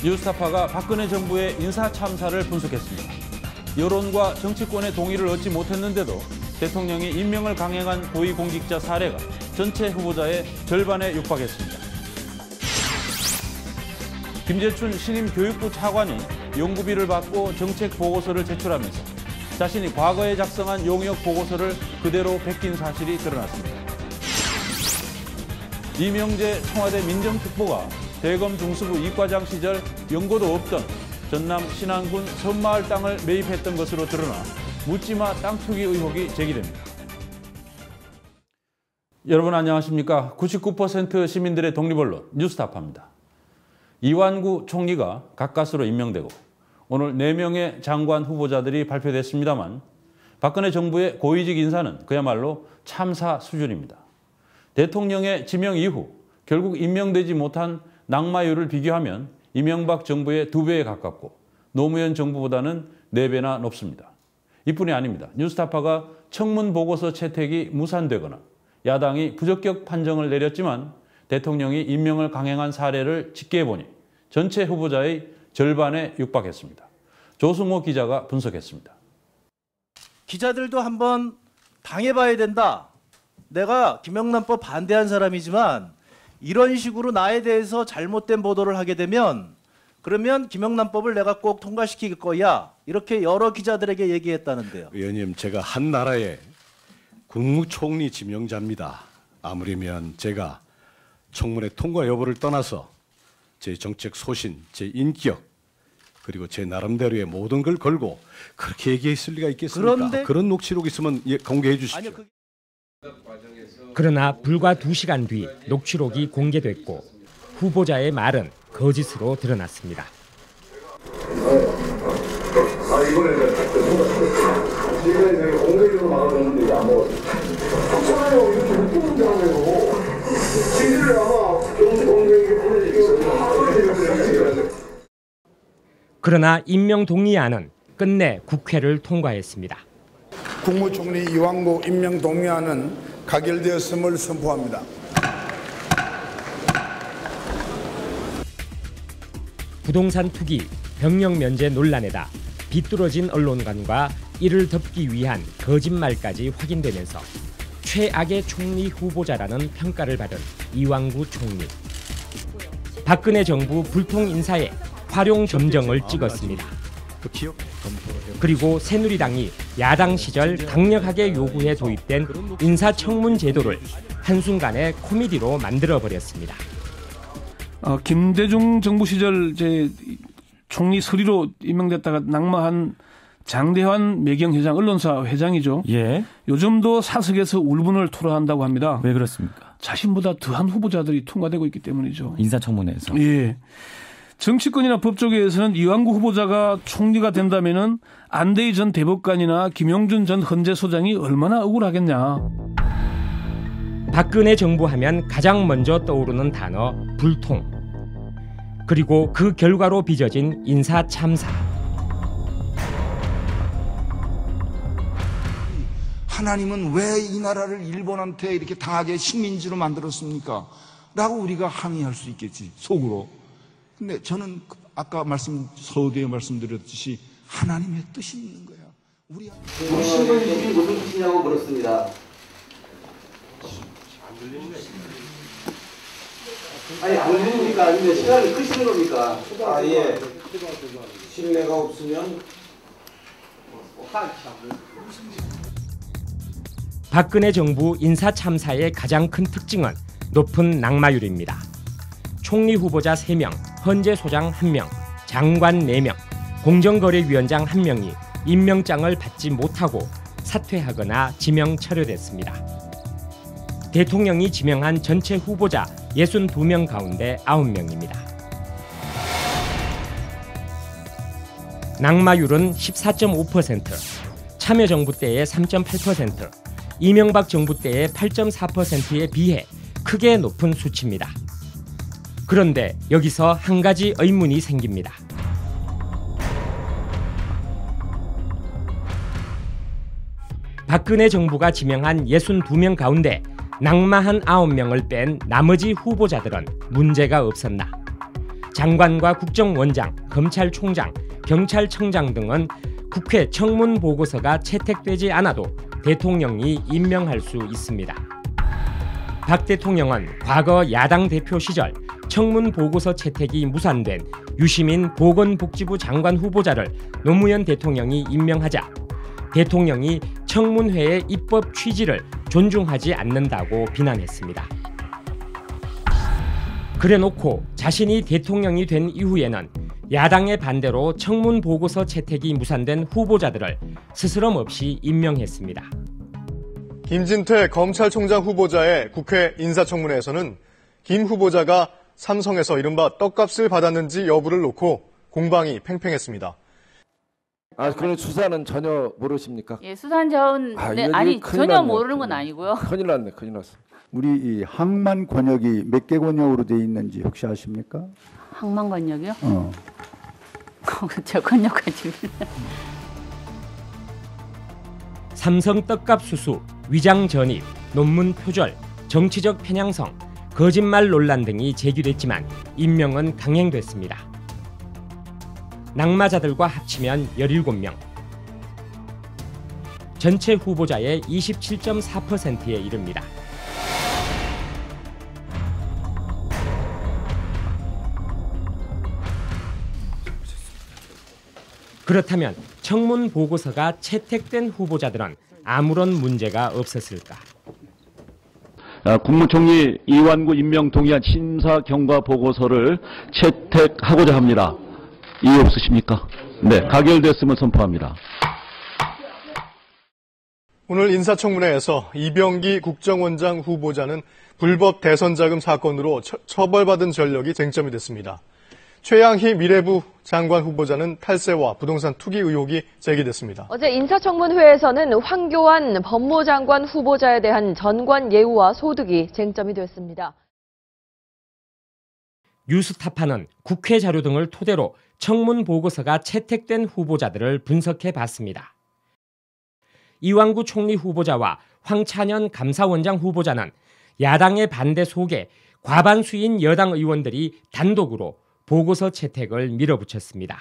뉴스타파가 박근혜 정부의 인사 참사를 분석했습니다. 여론과 정치권의 동의를 얻지 못했는데도 대통령이 임명을 강행한 고위공직자 사례가 전체 후보자의 절반에 육박했습니다. 김재춘 신임 교육부 차관이 연구비를 받고 정책 보고서를 제출하면서 자신이 과거에 작성한 용역 보고서를 그대로 베낀 사실이 드러났습니다. 이명재 청와대 민정특보가 대검 중수부 이과장 시절 연고도 없던 전남 신안군 섬마을 땅을 매입했던 것으로 드러나 묻지마 땅 투기 의혹이 제기됩니다. 여러분 안녕하십니까? 99% 시민들의 독립언론 뉴스타파입니다. 이완구 총리가 가까스로 임명되고 오늘 4명의 장관 후보자들이 발표됐습니다만 박근혜 정부의 고위직 인사는 그야말로 참사 수준입니다. 대통령의 지명 이후 결국 임명되지 못한 낙마율을 비교하면 이명박 정부의 2배에 가깝고 노무현 정부보다는 4배나 높습니다. 이뿐이 아닙니다. 뉴스타파가 청문 보고서 채택이 무산되거나 야당이 부적격 판정을 내렸지만 대통령이 임명을 강행한 사례를 집계해보니 전체 후보자의 절반에 육박했습니다. 조승호 기자가 분석했습니다. 기자들도 한번 당해봐야 된다. 내가 김영란법 반대한 사람이지만 이런 식으로 나에 대해서 잘못된 보도를 하게 되면 그러면 김영란법을 내가 꼭 통과시킬 거야. 이렇게 여러 기자들에게 얘기했다는데요. 의원님, 제가 한 나라의 국무총리 지명자입니다. 아무리면 제가 청문회 통과 여부를 떠나서 제 정책 소신, 제 인격, 그리고 제 나름대로의 모든 걸 걸고 그렇게 얘기했을 리가 있겠습니까? 그런데 그런 녹취록 있으면 공개해 주십시오. 아니요, 그러나 불과 2시간 뒤 녹취록이 공개됐고 후보자의 말은 거짓으로 드러났습니다. 그러나 임명 동의안은 끝내 국회를 통과했습니다. 국무총리 이완구 임명 동의안은 가결되었음을 선포합니다. 부동산 투기, 병력 면제 논란에다 비뚤어진 언론관과 이를 덮기 위한 거짓말까지 확인되면서 최악의 총리 후보자라는 평가를 받은 이완구 총리. 박근혜 정부 불통 인사에 활용 점정을 찍었습니다. 그리고 새누리당이 야당 시절 강력하게 요구해 도입된 인사청문 제도를 한순간에 코미디로 만들어버렸습니다. 김대중 정부 시절 제 총리 서리로 임명됐다가 낙마한 장대환 매경회장, 언론사 회장이죠. 예. 요즘도 사석에서 울분을 토로한다고 합니다. 왜 그렇습니까? 자신보다 더한 후보자들이 통과되고 있기 때문이죠. 인사청문회에서. 예. 정치권이나 법조계에서는 이완구 후보자가 총리가 된다면은 안대희 전 대법관이나 김용준 전 헌재소장이 얼마나 억울하겠냐. 박근혜 정부 하면 가장 먼저 떠오르는 단어 불통. 그리고 그 결과로 빚어진 인사 참사. 하나님은 왜 이 나라를 일본한테 이렇게 당하게 식민지로 만들었습니까? 라고 우리가 항의할 수 있겠지, 속으로. 근데 저는 아까 서두에 말씀드렸듯이 하나님의 뜻이 있는 거야. 우리 신분식이 무슨 뜻이냐고 물었습니다. 아니 안 들립니까? 아니면 시간을 끄시는 겁니까? 예. 신뢰가 없으면 박근혜 정부 인사 참사의 가장 큰 특징은 높은 낙마율입니다. 총리 후보자 3명, 헌재소장 1명, 장관 4명, 공정거래위원장 1명이 임명장을 받지 못하고 사퇴하거나 지명 철회됐습니다. 대통령이 지명한 전체 후보자 62명 가운데 9명입니다. 낙마율은 14.5%, 참여정부 때의 3.8%, 이명박 정부 때의 8.4%에 비해 크게 높은 수치입니다. 그런데 여기서 한 가지 의문이 생깁니다. 박근혜 정부가 지명한 62명 가운데 낙마한 9명을 뺀 나머지 후보자들은 문제가 없었나? 장관과 국정원장, 검찰총장, 경찰청장 등은 국회 청문 보고서가 채택되지 않아도 대통령이 임명할 수 있습니다. 박 대통령은 과거 야당 대표 시절 청문 보고서 채택이 무산된 유시민 보건복지부 장관 후보자를 노무현 대통령이 임명하자 대통령이 청문회의 입법 취지를 존중하지 않는다고 비난했습니다. 그래놓고 자신이 대통령이 된 이후에는 야당의 반대로 청문 보고서 채택이 무산된 후보자들을 스스럼 없이 임명했습니다. 김진태 검찰총장 후보자의 국회 인사청문회에서는 김 후보자가 삼성에서 이른바 떡값을 받았는지 여부를 놓고 공방이 팽팽했습니다. 그런 수사는 전혀 모르십니까? 예, 수사는 전혀 났네. 모르는 건 아니고요. 큰일 났네, 큰일 났어. 우리 이 항만 권역이 몇 개 권역으로 돼 있는지 혹시 아십니까? 항만 권역이요? 저 권역까지. 삼성 떡값 수수, 위장 전입, 논문 표절, 정치적 편향성, 거짓말 논란 등이 제기됐지만 임명은 강행됐습니다. 낙마자들과 합치면 17명. 전체 후보자의 27.4%에 이릅니다. 그렇다면 청문 보고서가 채택된 후보자들은 아무런 문제가 없었을까? 국무총리 이완구 임명 동의안 심사 경과 보고서를 채택하고자 합니다. 이의 없으십니까? 네, 가결됐음을 선포합니다. 오늘 인사청문회에서 이병기 국정원장 후보자는 불법 대선자금 사건으로 처벌받은 전력이 쟁점이 됐습니다. 최양희 미래부 장관 후보자는 탈세와 부동산 투기 의혹이 제기됐습니다. 어제 인사청문회에서는 황교안 법무장관 후보자에 대한 전관 예우와 소득이 쟁점이 됐습니다. 뉴스타파는 국회 자료 등을 토대로 청문 보고서가 채택된 후보자들을 분석해 봤습니다. 이완구 총리 후보자와 황찬현 감사원장 후보자는 야당의 반대 속에 과반수인 여당 의원들이 단독으로 보고서 채택을 밀어붙였습니다.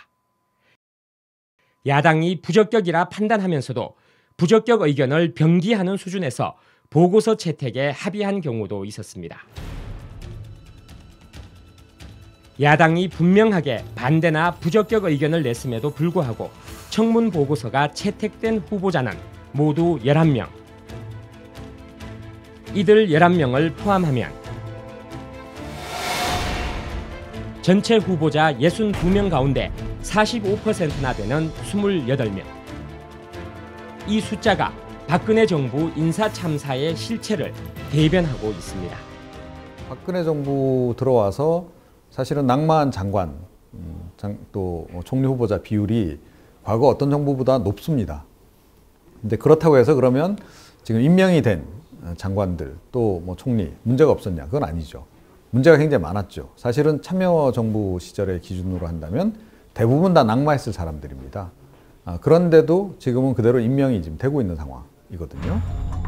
야당이 부적격이라 판단하면서도 부적격 의견을 병기하는 수준에서 보고서 채택에 합의한 경우도 있었습니다. 야당이 분명하게 반대나 부적격 의견을 냈음에도 불구하고 청문 보고서가 채택된 후보자는 모두 11명. 이들 11명을 포함하면 전체 후보자 62명 가운데 45%나 되는 28명. 이 숫자가 박근혜 정부 인사 참사의 실체를 대변하고 있습니다. 박근혜 정부 들어와서 사실은 낙마한 장관, 또 총리 후보자 비율이 과거 어떤 정부보다 높습니다. 근데 그렇다고 해서 그러면 지금 임명이 된 장관들 또 뭐 총리 문제가 없었냐? 그건 아니죠. 문제가 굉장히 많았죠. 사실은 참여정부 시절의 기준으로 한다면 대부분 다 낙마했을 사람들입니다. 그런데도 지금은 그대로 임명이 지금 되고 있는 상황이거든요.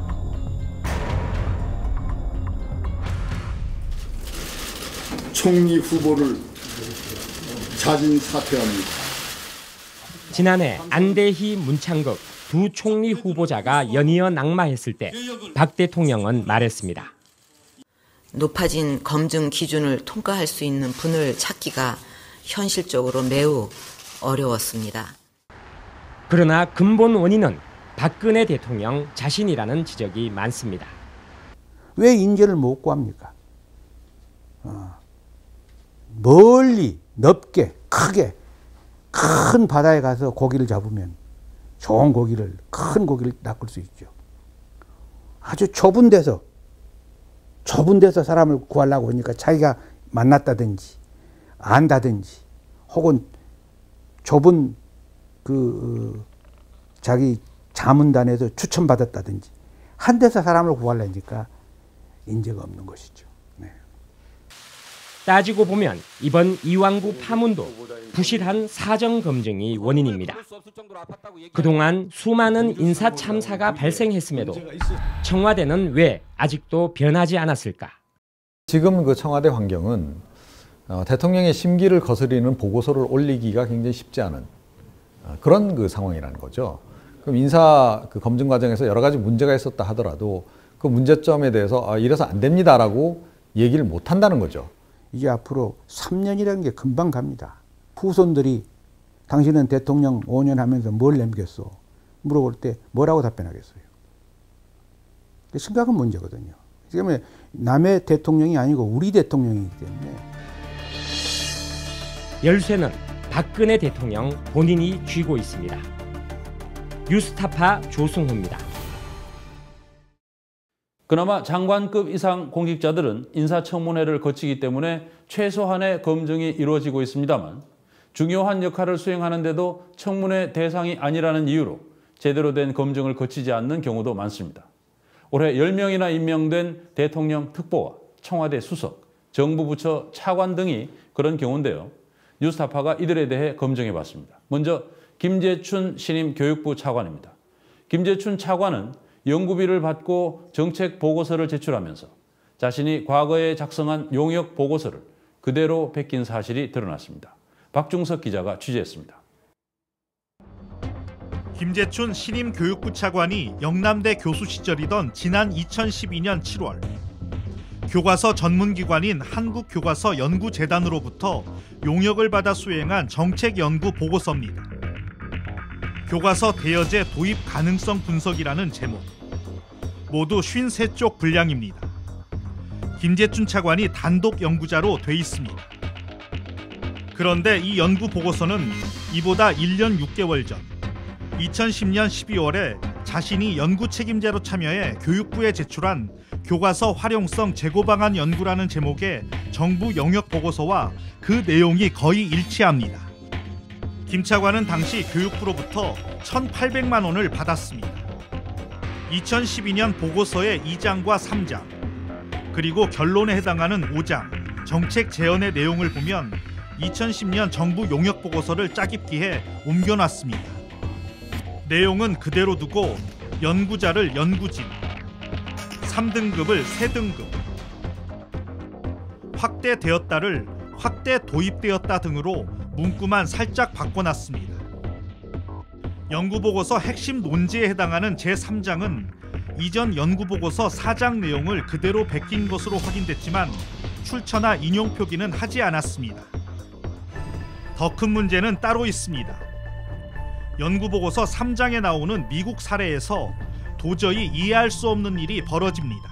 총리 후보를 자진 사퇴합니다. 지난해 안대희, 문창극 두 총리 후보자가 연이어 낙마했을 때 박 대통령은 말했습니다. 높아진 검증 기준을 통과할 수 있는 분을 찾기가 현실적으로 매우 어려웠습니다. 그러나 근본 원인은 박근혜 대통령 자신이라는 지적이 많습니다. 왜 인재를 못 구합니까? 멀리, 넓게, 크게, 큰 바다에 가서 고기를 잡으면 좋은 고기를, 큰 고기를 낚을 수 있죠. 아주 좁은 데서 사람을 구하려고 하니까 자기가 만났다든지 안다든지 혹은 좁은 자기 자문단에서 추천받았다든지 한 데서 사람을 구하려니까 인재가 없는 것이죠. 네. 따지고 보면 이번 이완구 파문도 부실한 사정 검증이 원인입니다. 그동안 수많은 인사 참사가 발생했음에도 청와대는 왜 아직도 변하지 않았을까? 지금 그 청와대 환경은 대통령의 심기를 거스리는 보고서를 올리기가 굉장히 쉽지 않은 그런 그 상황이라는 거죠. 그럼 인사 그 검증 과정에서 여러 가지 문제가 있었다 하더라도 그 문제점에 대해서 이래서 안 됩니다라고 얘기를 못 한다는 거죠. 이게 앞으로 3년이라는 게 금방 갑니다. 후손들이 당신은 대통령 5년 하면서 뭘 남겼어? 물어볼 때 뭐라고 답변하겠어요? 심각한 문제거든요. 그러면 남의 대통령이 아니고 우리 대통령이기 때문에. 열쇠는 박근혜 대통령 본인이 쥐고 있습니다. 뉴스타파 조승호입니다. 그나마 장관급 이상 공직자들은 인사청문회를 거치기 때문에 최소한의 검증이 이루어지고 있습니다만 중요한 역할을 수행하는데도 청문회 대상이 아니라는 이유로 제대로 된 검증을 거치지 않는 경우도 많습니다. 올해 10명이나 임명된 대통령 특보와 청와대 수석, 정부 부처 차관 등이 그런 경우인데요. 뉴스타파가 이들에 대해 검증해봤습니다. 먼저 김재춘 신임 교육부 차관입니다. 김재춘 차관은 연구비를 받고 정책 보고서를 제출하면서 자신이 과거에 작성한 용역 보고서를 그대로 베낀 사실이 드러났습니다. 박중석 기자가 취재했습니다. 김재춘 신임 교육부 차관이 영남대 교수 시절이던 지난 2012년 7월 교과서 전문기관인 한국교과서연구재단으로부터 용역을 받아 수행한 정책연구 보고서입니다. 교과서 대여제 도입 가능성 분석이라는 제목. 모두 53쪽 분량입니다. 김재춘 차관이 단독 연구자로 돼 있습니다. 그런데 이 연구 보고서는 이보다 1년 6개월 전 2010년 12월에 자신이 연구 책임자로 참여해 교육부에 제출한 교과서 활용성 재고 방안 연구라는 제목의 정부 영역 보고서와 그 내용이 거의 일치합니다. 김 차관은 당시 교육부로부터 1,800만 원을 받았습니다. 2012년 보고서의 2장과 3장, 그리고 결론에 해당하는 5장, 정책 제언의 내용을 보면 2010년 정부 용역 보고서를 짜깁기해 옮겨놨습니다. 내용은 그대로 두고 연구자를 연구진, 3등급을 3등급, 확대되었다를 확대 도입되었다 등으로 문구만 살짝 바꿔놨습니다. 연구보고서 핵심 논지에 해당하는 제3장은 이전 연구보고서 4장 내용을 그대로 베낀 것으로 확인됐지만 출처나 인용 표기는 하지 않았습니다. 더 큰 문제는 따로 있습니다. 연구보고서 3장에 나오는 미국 사례에서 도저히 이해할 수 없는 일이 벌어집니다.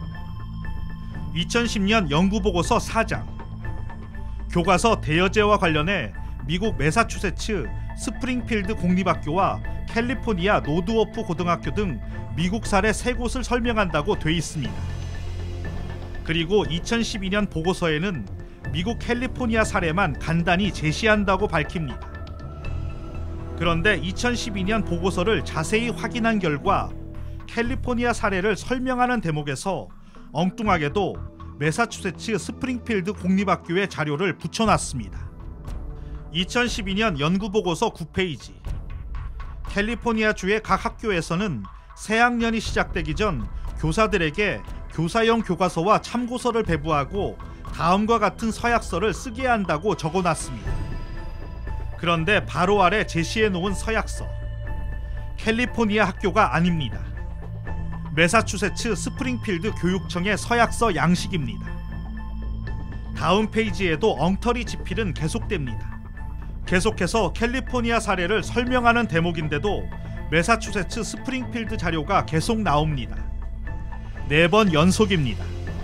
2010년 연구보고서 4장, 교과서 대여제와 관련해 미국 매사추세츠 스프링필드 공립학교와 캘리포니아 노드워프 고등학교 등 미국 사례 3곳을 설명한다고 돼 있습니다. 그리고 2012년 보고서에는 미국 캘리포니아 사례만 간단히 제시한다고 밝힙니다. 그런데 2012년 보고서를 자세히 확인한 결과 캘리포니아 사례를 설명하는 대목에서 엉뚱하게도 매사추세츠 스프링필드 공립학교의 자료를 붙여놨습니다. 2012년 연구보고서 9페이지. 캘리포니아주의 각 학교에서는 새학년이 시작되기 전 교사들에게 교사용 교과서와 참고서를 배부하고 다음과 같은 서약서를 쓰게 한다고 적어놨습니다. 그런데 바로 아래 제시해 놓은 서약서. 캘리포니아 학교가 아닙니다. 매사추세츠 스프링필드 교육청의 서약서 양식입니다. 다음 페이지에도 엉터리 지필은 계속됩니다. 계속해서 캘리포니아 사례를 설명하는 대목인데도 매사추세츠 스프링필드 자료가 계속 나옵니다. 4번 연속입니다.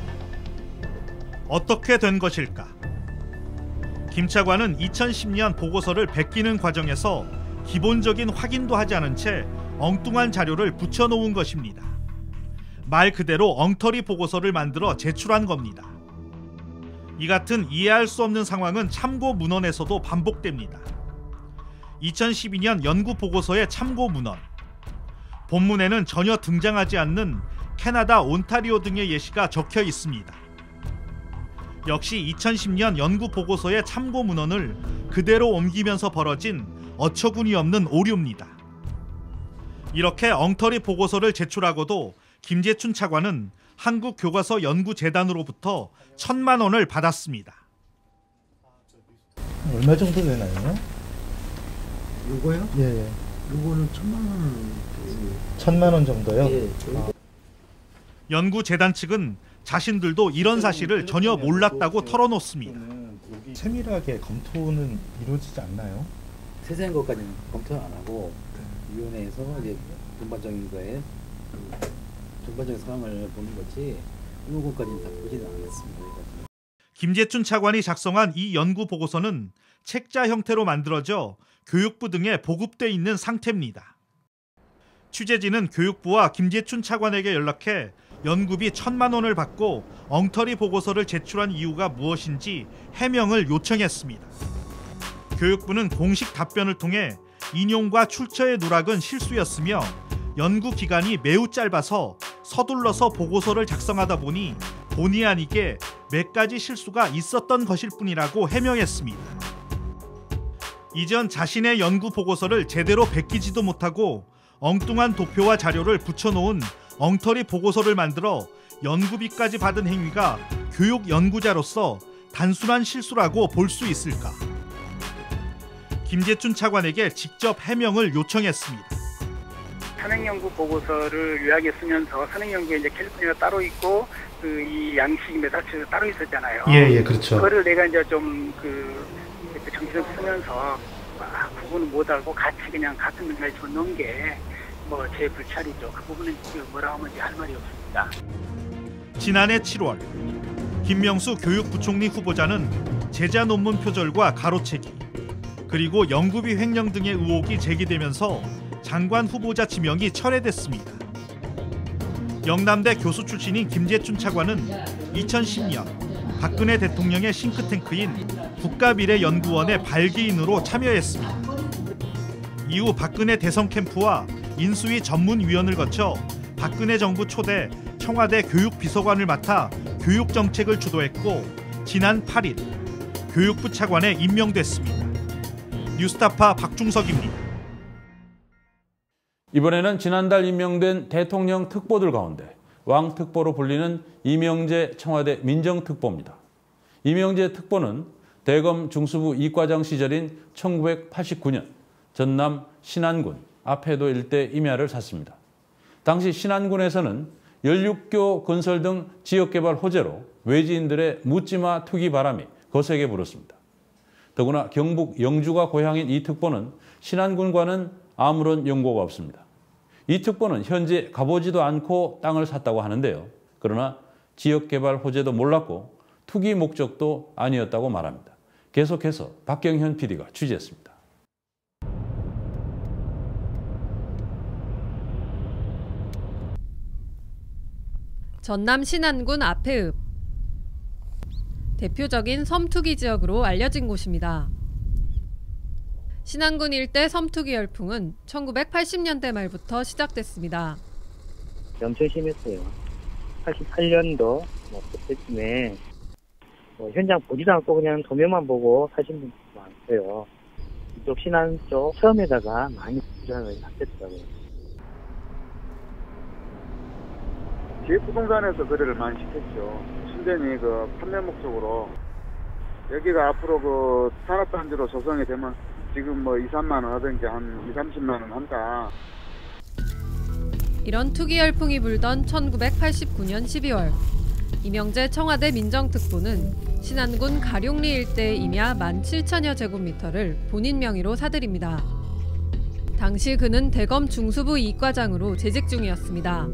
어떻게 된 것일까? 김 차관은 2010년 보고서를 베끼는 과정에서 기본적인 확인도 하지 않은 채 엉뚱한 자료를 붙여놓은 것입니다. 말 그대로 엉터리 보고서를 만들어 제출한 겁니다. 이 같은 이해할 수 없는 상황은 참고 문헌에서도 반복됩니다. 2012년 연구 보고서의 참고 문헌. 본문에는 전혀 등장하지 않는 캐나다 온타리오 등의 예시가 적혀 있습니다. 역시 2010년 연구 보고서의 참고 문헌을 그대로 옮기면서 벌어진 어처구니 없는 오류입니다. 이렇게 엉터리 보고서를 제출하고도 김재춘 차관은 한국교과서연구재단으로부터 1,000만 원을 받았습니다. 얼마 정도 되나요? 요거요? 예. 요거는 1,000만 원. 1,000만 원 정도요? 예. 연구재단 측은 자신들도 이런 사실을 전혀 몰랐다고 털어놓습니다. 세밀하게 검토는 이루어지지 않나요? 세세한 것까지는 검토는 안 하고 위원회에서 이제 전반적인 거에 전반적인 상황을 보는 거지 이런 것까지는 다 보지는 않았습니다. 김재춘 차관이 작성한 이 연구 보고서는 책자 형태로 만들어져 교육부 등에 보급돼 있는 상태입니다. 취재진은 교육부와 김재춘 차관에게 연락해 연구비 1,000만 원을 받고 엉터리 보고서를 제출한 이유가 무엇인지 해명을 요청했습니다. 교육부는 공식 답변을 통해 인용과 출처의 누락은 실수였으며 연구 기간이 매우 짧아서 서둘러서 보고서를 작성하다 보니 본의 아니게 몇 가지 실수가 있었던 것일 뿐이라고 해명했습니다. 이전 자신의 연구 보고서를 제대로 베끼지도 못하고 엉뚱한 도표와 자료를 붙여놓은 엉터리 보고서를 만들어 연구비까지 받은 행위가 교육 연구자로서 단순한 실수라고 볼 수 있을까? 김재춘 차관에게 직접 해명을 요청했습니다. 산행연구 보고서를 요약에 쓰면서 산행연구에 이제 캘리포니아가 따로 있고 이 양식 메사추세츠 따로 있었잖아요. 예, 그렇죠. 그거를 내가 이제 좀 정신을 쓰면서 구분을 못하고 같이 그냥 같은 문제에 줬는 게 뭐 제 불찰이죠. 그 부분은 뭐라 하면 할 말이 없습니다. 지난해 7월 김명수 교육부총리 후보자는 제자 논문 표절과 가로채기 그리고 연구비 횡령 등의 의혹이 제기되면서 장관 후보자 지명이 철회됐습니다. 영남대 교수 출신인 김재춘 차관은 2010년 박근혜 대통령의 싱크탱크인 국가미래연구원의 발기인으로 참여했습니다. 이후 박근혜 대선 캠프와 인수위 전문위원을 거쳐 박근혜 정부 초대 청와대 교육비서관을 맡아 교육정책을 주도했고 지난 8일 교육부 차관에 임명됐습니다. 뉴스타파 박중석입니다. 이번에는 지난달 임명된 대통령 특보들 가운데 왕특보로 불리는 이명재 청와대 민정특보입니다. 이명재 특보는 대검 중수부 이과장 시절인 1989년 전남 신안군 아패도 일대 임야를 샀습니다. 당시 신안군에서는 16교 건설 등 지역개발 호재로 외지인들의 묻지마 투기 바람이 거세게 불었습니다. 더구나 경북 영주가 고향인 이 특보는 신안군과는 아무런 연고가 없습니다. 이 특보는 현재 가보지도 않고 땅을 샀다고 하는데요. 그러나 지역개발 호재도 몰랐고 투기 목적도 아니었다고 말합니다. 계속해서 박경현 PD가 취재했습니다. 전남 신안군 아패읍. 대표적인 섬투기 지역으로 알려진 곳입니다. 신안군 일대 섬투기 열풍은 1980년대 말부터 시작됐습니다. 엄청 심했어요. 88년도 그때쯤에 현장 보지도 않고 그냥 도면만 보고 사신 분도 많고요. 이쪽 신안 쪽 처음에다가 많이 부정을 했더라고요. 기획부동산에서 거래를 많이 시켰죠. 순전히 판매 목적으로 여기가 앞으로 산업단지로 조성이 되면 지금 2, 3만 원 하던지 한 2, 30만 원 한다. 이런 투기 열풍이 불던 1989년 12월 이명재 청와대 민정특보는 신안군 가룡리 일대의 임야 17,000여 제곱미터를 본인 명의로 사들입니다. 당시 그는 대검 중수부 이과장으로 재직 중이었습니다.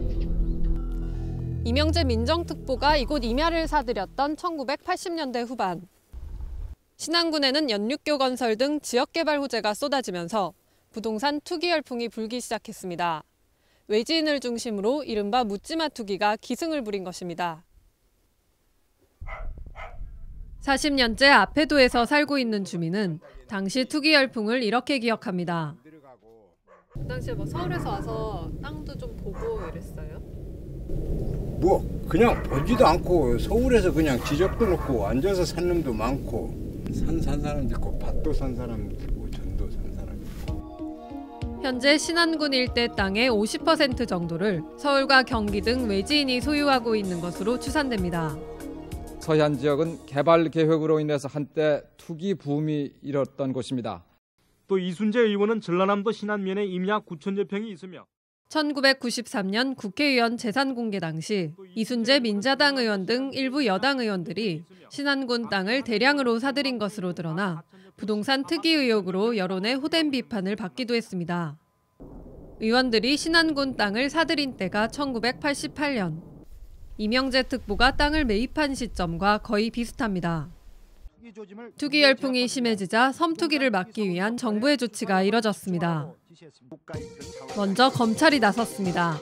이명재 민정특보가 이곳 임야를 사들였던 1980년대 후반. 신안군에는 연육교 건설 등 지역개발 호재가 쏟아지면서 부동산 투기 열풍이 불기 시작했습니다. 외지인을 중심으로 이른바 묻지마 투기가 기승을 부린 것입니다. 40년째 아패도에서 살고 있는 주민은 당시 투기 열풍을 이렇게 기억합니다. 그 당시에 서울에서 와서 땅도 좀 보고 이랬어요? 그냥 보지도 않고 서울에서 그냥 지적도 놓고 앉아서 산 놈도 많고 산 사람도 있고 밭도 산 사람도 있고 전도 산 사람도 있고. 현재 신안군 일대 땅의 50% 정도를 서울과 경기 등 외지인이 소유하고 있는 것으로 추산됩니다. 서해안 지역은 개발 계획으로 인해서 한때 투기 붐이 일었던 곳입니다. 또 이순재 의원은 전라남도 신안면에 임야 9천여 평이 있으며 1993년 국회의원 재산 공개 당시 이순재 민자당 의원 등 일부 여당 의원들이 신안군 땅을 대량으로 사들인 것으로 드러나 부동산 특이 의혹으로 여론의 호된 비판을 받기도 했습니다. 의원들이 신안군 땅을 사들인 때가 1988년. 이명재 특보가 땅을 매입한 시점과 거의 비슷합니다. 투기 열풍이 심해지자 섬투기를 막기 위한 정부의 조치가 이뤄졌습니다. 먼저 검찰이 나섰습니다.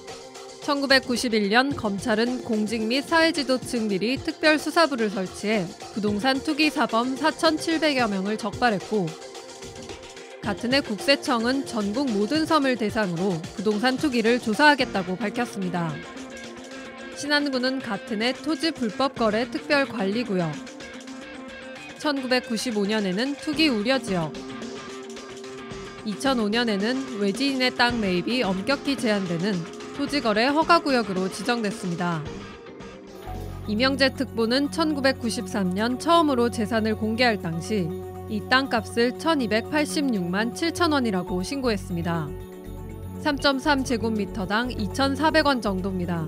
1991년 검찰은 공직 및 사회지도층 비리 특별수사부를 설치해 부동산 투기 사범 4,700여 명을 적발했고 같은 해 국세청은 전국 모든 섬을 대상으로 부동산 투기를 조사하겠다고 밝혔습니다. 신안군은 같은 해 토지 불법 거래 특별관리구역, 1995년에는 투기 우려지역, 2005년에는 외지인의 땅 매입이 엄격히 제한되는 토지거래 허가구역으로 지정됐습니다. 이명재 특보는 1993년 처음으로 재산을 공개할 당시 이 땅값을 1,286만 7천 원이라고 신고했습니다. 3.3제곱미터당 2,400원 정도입니다.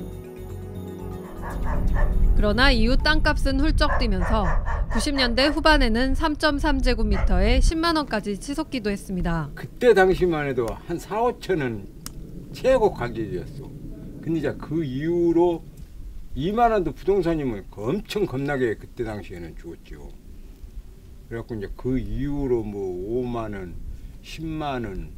그러나 이후 땅값은 훌쩍 뛰면서 90년대 후반에는 3.3제곱미터에 10만 원까지 치솟기도 했습니다. 그때 당시만 해도 한 4, 5천은 최고 가격이었어. 근데 이제 그 이후로 2만 원도 부동산이면 엄청 겁나게 그때 당시에는 주었죠. 그래갖고 이제 그 이후로 뭐 5만 원, 10만 원.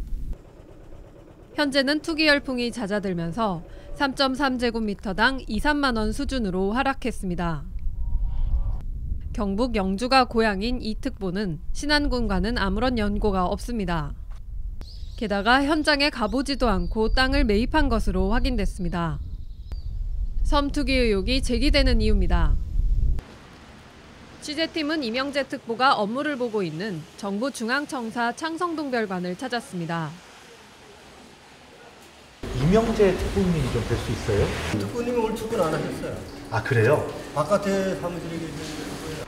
현재는 투기 열풍이 잦아들면서 3.3제곱미터당 2, 3만 원 수준으로 하락했습니다. 경북 영주가 고향인 이 특보는 신안군과는 아무런 연고가 없습니다. 게다가 현장에 가보지도 않고 땅을 매입한 것으로 확인됐습니다. 섬 투기 의혹이 제기되는 이유입니다. 취재팀은 이명재 특보가 업무를 보고 있는 정부 중앙청사 창성동별관을 찾았습니다. 이명재 특보님이 좀 뵐 수 있어요? 특보님은 오늘 출근 안 하셨어요. 아, 그래요? 바깥에 사무실에 계시는 거예요.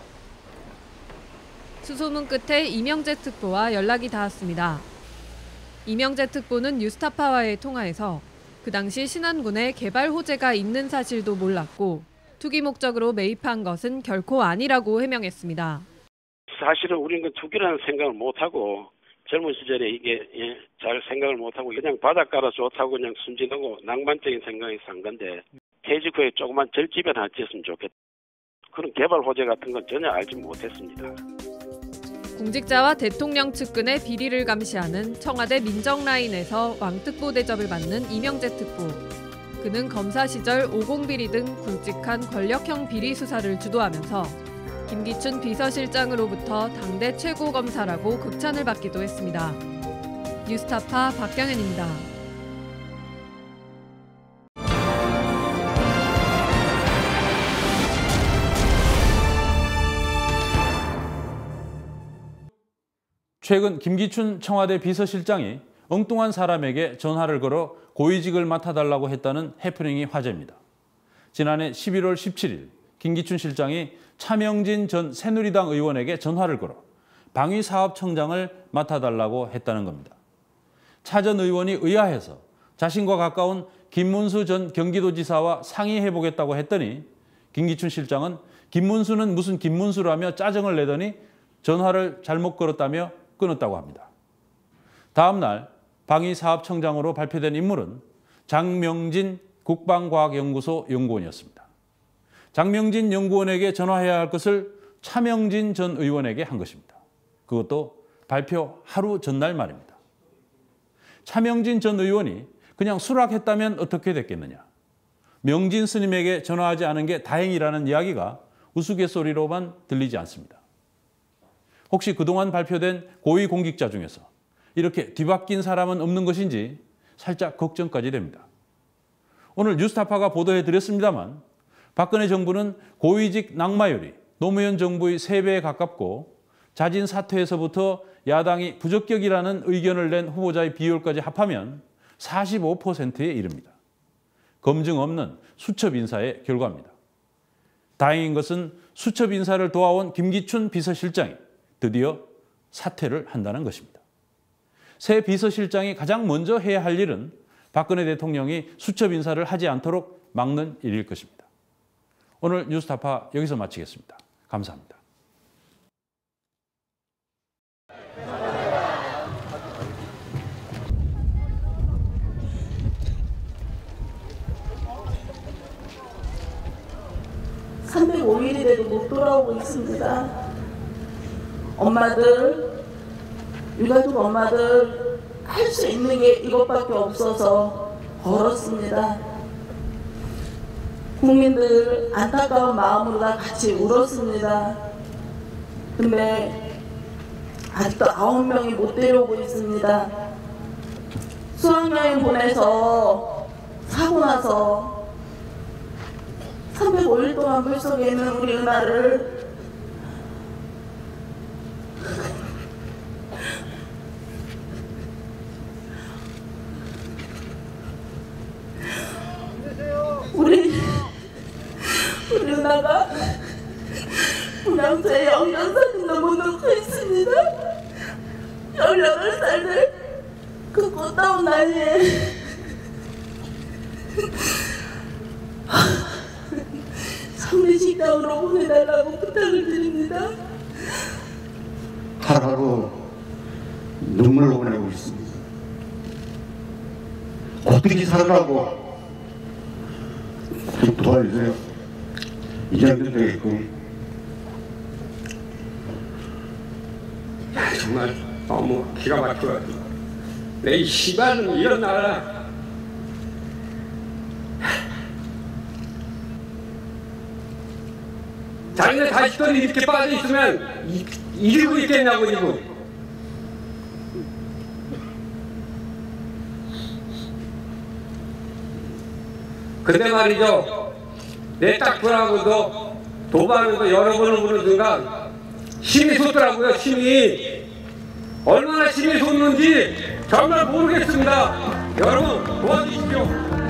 수소문 끝에 이명재 특보와 연락이 닿았습니다. 이명재 특보는 뉴스타파와의 통화에서 그 당시 신안군에 개발 호재가 있는 사실도 몰랐고 투기 목적으로 매입한 것은 결코 아니라고 해명했습니다. 사실은 우리는 그 투기라는 생각을 못하고 젊은 시절에 이게 잘 생각을 못하고 그냥 바닷가라 좋다고 그냥 순진하고 낭만적인 생각이 산 건데 퇴직 후에 조그만 절집에 하나 지었으면 좋겠다. 그런 개발 호재 같은 건 전혀 알지 못했습니다. 공직자와 대통령 측근의 비리를 감시하는 청와대 민정라인에서 왕특보 대접을 받는 이명재 특보. 그는 검사 시절 오공비리 등 굵직한 권력형 비리 수사를 주도하면서 김기춘 비서실장으로부터 당대 최고검사라고 극찬을 받기도 했습니다. 뉴스타파 박경현입니다. 최근 김기춘 청와대 비서실장이 엉뚱한 사람에게 전화를 걸어 고위직을 맡아달라고 했다는 해프닝이 화제입니다. 지난해 11월 17일 김기춘 실장이 차명진 전 새누리당 의원에게 전화를 걸어 방위사업청장을 맡아달라고 했다는 겁니다. 차 전 의원이 의아해서 자신과 가까운 김문수 전 경기도지사와 상의해보겠다고 했더니 김기춘 실장은 김문수는 무슨 김문수라며 짜증을 내더니 전화를 잘못 걸었다며 끊었다고 합니다. 다음 날 방위사업청장으로 발표된 인물은 장명진 국방과학연구소 연구원이었습니다. 장명진 연구원에게 전화해야 할 것을 차명진 전 의원에게 한 것입니다. 그것도 발표 하루 전날 말입니다. 차명진 전 의원이 그냥 수락했다면 어떻게 됐겠느냐. 명진 스님에게 전화하지 않은 게 다행이라는 이야기가 우스갯소리로만 들리지 않습니다. 혹시 그동안 발표된 고위공직자 중에서 이렇게 뒤바뀐 사람은 없는 것인지 살짝 걱정까지 됩니다. 오늘 뉴스타파가 보도해드렸습니다만 박근혜 정부는 고위직 낙마율이 노무현 정부의 3배에 가깝고 자진 사퇴에서부터 야당이 부적격이라는 의견을 낸 후보자의 비율까지 합하면 45%에 이릅니다. 검증 없는 수첩 인사의 결과입니다. 다행인 것은 수첩 인사를 도와온 김기춘 비서실장이 드디어 사퇴를 한다는 것입니다. 새 비서실장이 가장 먼저 해야 할 일은 박근혜 대통령이 수첩 인사를 하지 않도록 막는 일일 것입니다. 오늘 뉴스타파 여기서 마치겠습니다. 감사합니다. (305일이) 돼도 못 돌아오고 있습니다. 엄마들, 유가족 엄마들 할 수 있는 게 이것밖에 없어서 걸었습니다. 국민들 안타까운 마음으로 다 같이 울었습니다. 근데 아직도 9명이 못 데려오고 있습니다. 수학여행 보내서 사고 나서 305일 동안 물속에 있는 우리 은하를 우리 은하가 분양소에 영양사진도 못 넣고 있습니다. 18살들 그 꽃다운 나이에 성내식당으로 보내달라고 부탁을 드립니다. 하루하루 눈물로 보내고 있습니다. 어떻게 살으라고 좀 도와주세요. 이 정도 되겠고. 정말 너무 기가 막혀. 내 이 시발은 이런 나라. 자기네 자식들이 이렇게 빠져 있으면 이기고 있겠냐고 지금. 근데 말이죠. 내 딱 보라고도 도발하면서 여러 번을 부른 순간 힘이 솟더라고요. 힘이. 얼마나 힘이 솟는지 정말 모르겠습니다. 여러분 도와주십시오.